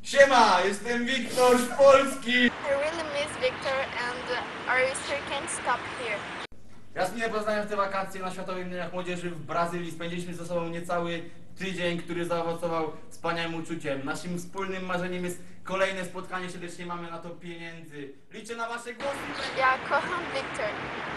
Siema, jestem Wiktor z Polski! I really miss Victor and our sister can't stop here. Jasminę poznałem w te wakacje na Światowych Dniach Młodzieży w Brazylii. Spędziliśmy ze sobą niecały tydzień, który zaowocował wspaniałym uczuciem. Naszym wspólnym marzeniem jest kolejne spotkanie, serdecznie mamy na to pieniędzy. Liczę na wasze głosy! Ja kocham Victor.